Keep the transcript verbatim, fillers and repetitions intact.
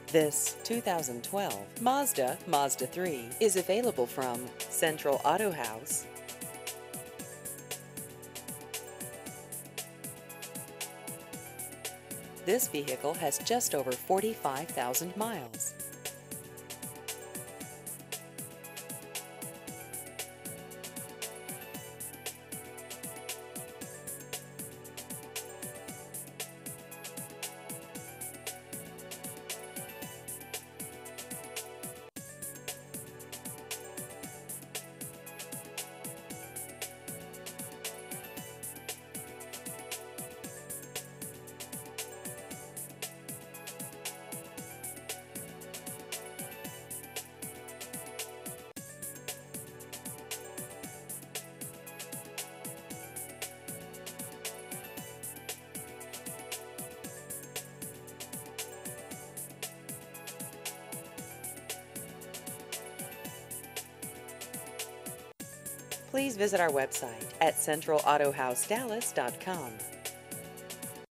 This two thousand twelve Mazda Mazda three is available from Central Autohaus. This vehicle has just over forty-five thousand miles. Please visit our website at central autohouse dallas dot com.